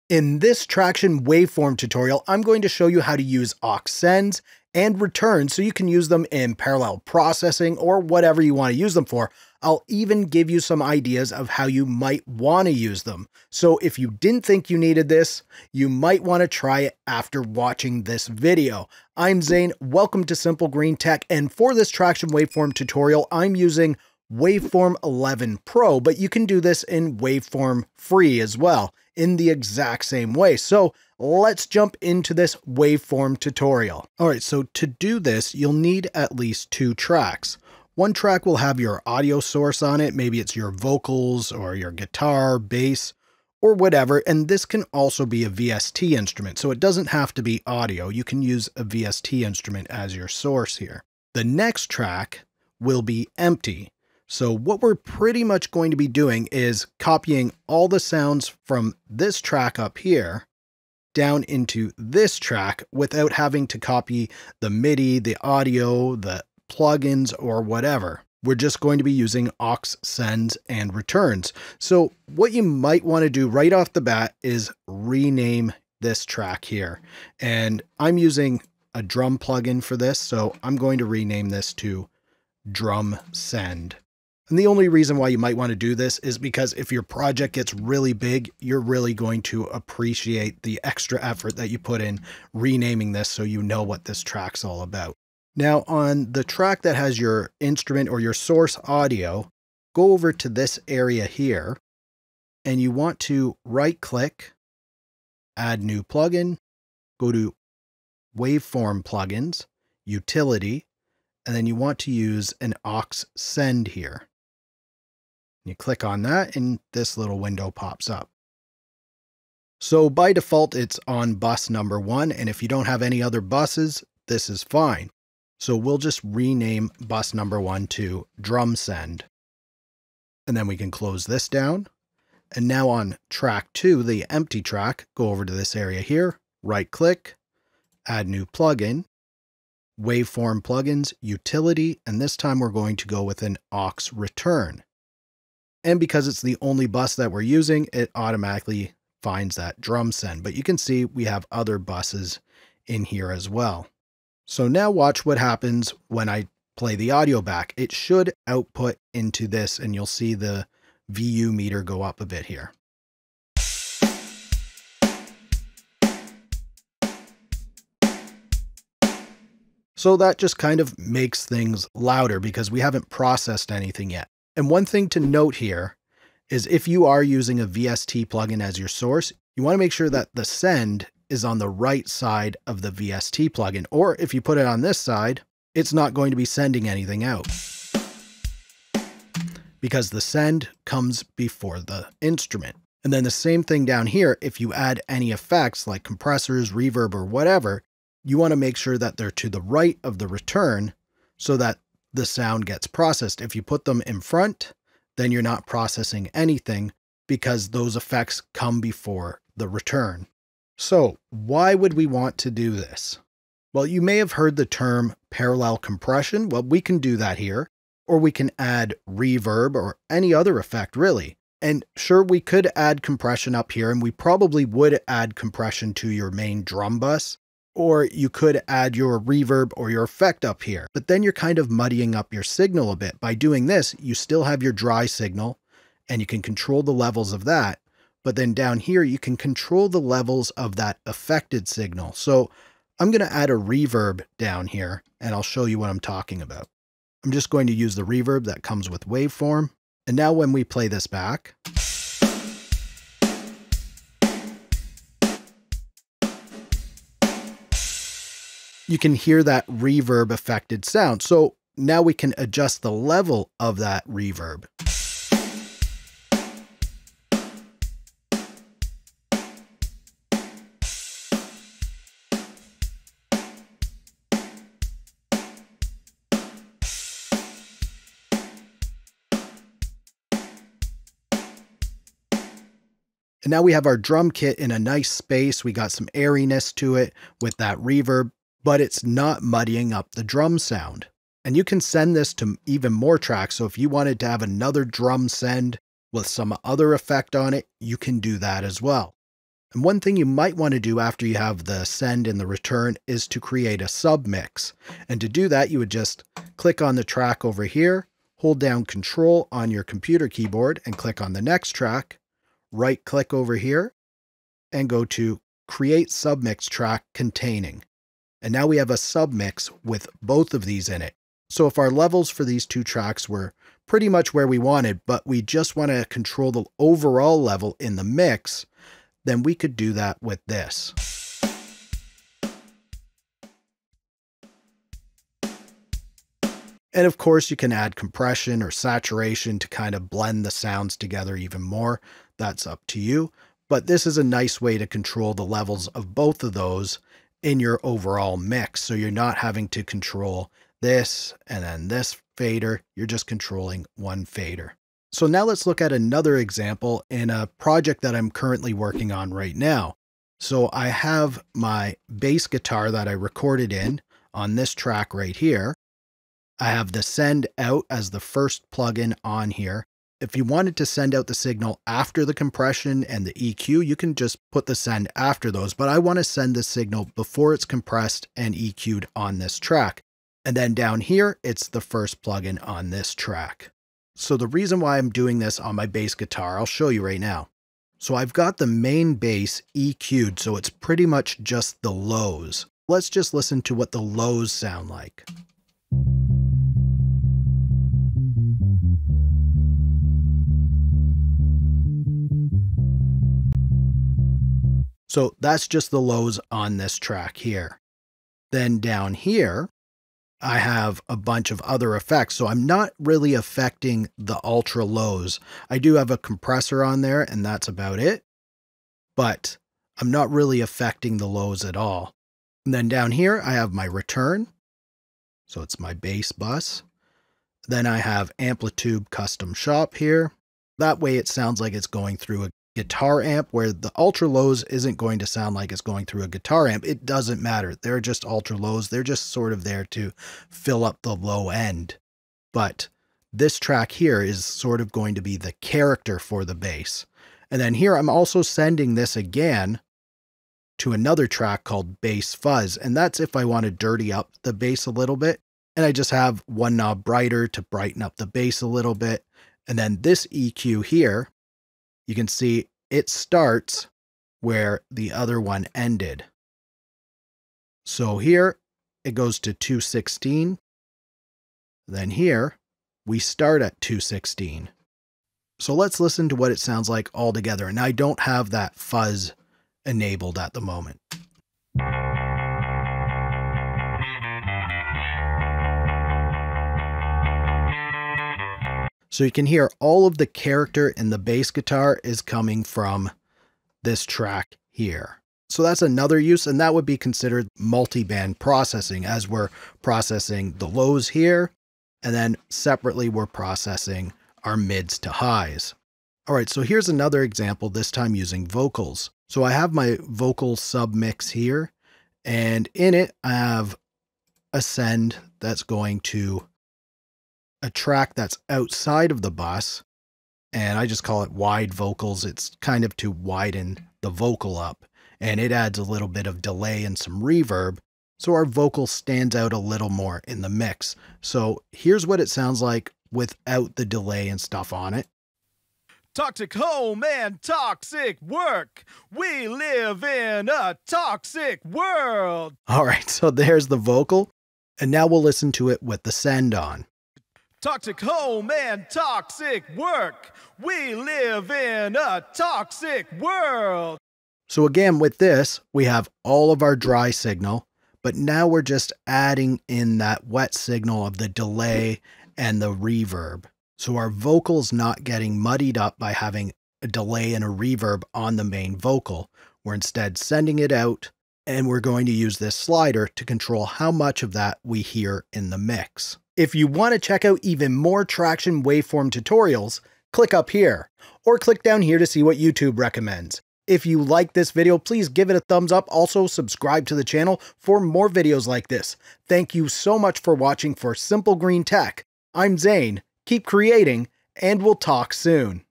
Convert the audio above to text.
In this traction waveform tutorial, I'm going to show you how to use aux sends and returns so you can use them in parallel processing or whatever you want to use them for. I'll even give you some ideas of how you might want to use them. So if you didn't think you needed this, you might want to try it after watching this video. I'm Zane, welcome to Simple Green Tech, and for this traction waveform tutorial, I'm using Waveform 11 Pro, but you can do this in Waveform Free as well, in the exact same way. So let's jump into this waveform tutorial. All right, so to do this, you'll need at least 2 tracks. One track will have your audio source on it. Maybe it's your vocals or your guitar, bass, or whatever. And this can also be a VST instrument. So it doesn't have to be audio. You can use a VST instrument as your source here. The next track will be empty. So what we're pretty much going to be doing is copying all the sounds from this track up here down into this track without having to copy the MIDI, the audio, the plugins, or whatever. We're just going to be using aux sends and returns. So what you might want to do right off the bat is rename this track here. And I'm using a drum plugin for this, so I'm going to rename this to Drum Send. And the only reason why you might want to do this is because if your project gets really big, you're really going to appreciate the extra effort that you put in renaming this so you know what this track's all about. Now on the track that has your instrument or your source audio, go over to this area here and you want to right click, add new plugin, go to waveform plugins, utility, and then you want to use an aux send here. You click on that and this little window pops up. So by default, it's on bus number 1. And if you don't have any other buses, this is fine. So we'll just rename bus number 1 to Drum Send. And then we can close this down. And now on track 2, the empty track, go over to this area here, right click, add new plugin, waveform plugins, utility, and this time we're going to go with an aux return. And because it's the only bus that we're using, it automatically finds that drum send. But you can see we have other buses in here as well. So now watch what happens when I play the audio back. It should output into this and you'll see the VU meter go up a bit here. So that just kind of makes things louder because we haven't processed anything yet. And one thing to note here is if you are using a VST plugin as your source, you want to make sure that the send is on the right side of the VST plugin. Or if you put it on this side, it's not going to be sending anything out because the send comes before the instrument. And then the same thing down here, if you add any effects like compressors, reverb, or whatever, you want to make sure that they're to the right of the return so that the sound gets processed. If you put them in front, then you're not processing anything because those effects come before the return. So why would we want to do this? Well, you may have heard the term parallel compression. Well, we can do that here, or we can add reverb or any other effect really. And sure, we could add compression up here, and we probably would add compression to your main drum bus. Or you could add your reverb or your effect up here, but then you're kind of muddying up your signal a bit. By doing this, you still have your dry signal and you can control the levels of that. But then down here, you can control the levels of that affected signal. So I'm going to add a reverb down here and I'll show you what I'm talking about. I'm just going to use the reverb that comes with waveform. And now when we play this back, you can hear that reverb affected sound. So now we can adjust the level of that reverb. And now we have our drum kit in a nice space. We got some airiness to it with that reverb, but it's not muddying up the drum sound. And you can send this to even more tracks. So if you wanted to have another drum send with some other effect on it, you can do that as well. And one thing you might want to do after you have the send and the return is to create a submix. And to do that, you would just click on the track over here, hold down Control on your computer keyboard and click on the next track, right click over here and go to Create Submix Track Containing. And now we have a submix with both of these in it. So if our levels for these two tracks were pretty much where we wanted, but we just want to control the overall level in the mix, then we could do that with this. And of course, you can add compression or saturation to kind of blend the sounds together even more. That's up to you. But this is a nice way to control the levels of both of those in your overall mix. So you're not having to control this and then this fader. You're just controlling one fader. So now let's look at another example in a project that I'm currently working on right now. So I have my bass guitar that I recorded in on this track right here. I have the send out as the first plugin on here. If you wanted to send out the signal after the compression and the EQ, you can just put the send after those, but I want to send the signal before it's compressed and EQ'd on this track. And then down here, it's the first plugin on this track. So the reason why I'm doing this on my bass guitar, I'll show you right now. So I've got the main bass EQ'd, so it's pretty much just the lows. Let's just listen to what the lows sound like. So that's just the lows on this track here. Then down here, I have a bunch of other effects. So I'm not really affecting the ultra lows. I do have a compressor on there and that's about it, but I'm not really affecting the lows at all. And then down here, I have my return. So it's my bass bus. Then I have Amplitude Custom Shop here. That way it sounds like it's going through a guitar amp, where the ultra lows isn't going to sound like it's going through a guitar amp. It doesn't matter. They're just ultra lows. They're just sort of there to fill up the low end. But this track here is sort of going to be the character for the bass. And then here I'm also sending this again to another track called Bass Fuzz. And that's if I want to dirty up the bass a little bit. And I just have one knob brighter to brighten up the bass a little bit. And then this EQ here, you can see it starts where the other one ended. So here it goes to 216. Then here we start at 216. So let's listen to what it sounds like all together. And I don't have that fuzz enabled at the moment. So you can hear all of the character in the bass guitar is coming from this track here. So that's another use, and that would be considered multi-band processing, as we're processing the lows here, and then separately we're processing our mids to highs. All right, so here's another example, this time using vocals. So I have my vocal submix here, and in it I have a send that's going to a track that's outside of the bus, and I just call it wide vocals. It's kind of to widen the vocal up, and it adds a little bit of delay and some reverb, so our vocal stands out a little more in the mix. So here's what it sounds like without the delay and stuff on it. Toxic home and toxic work. We live in a toxic world. All right, so there's the vocal, and now we'll listen to it with the send on. Toxic home and toxic work. We live in a toxic world. So again, with this, we have all of our dry signal, but now we're just adding in that wet signal of the delay and the reverb. So our vocal's not getting muddied up by having a delay and a reverb on the main vocal. We're instead sending it out, and we're going to use this slider to control how much of that we hear in the mix. If you want to check out even more Traction waveform tutorials, click up here, or click down here to see what YouTube recommends. If you like this video, please give it a thumbs up. Also, subscribe to the channel for more videos like this. Thank you so much for watching for Simple Green Tech. I'm Zane, keep creating, and we'll talk soon.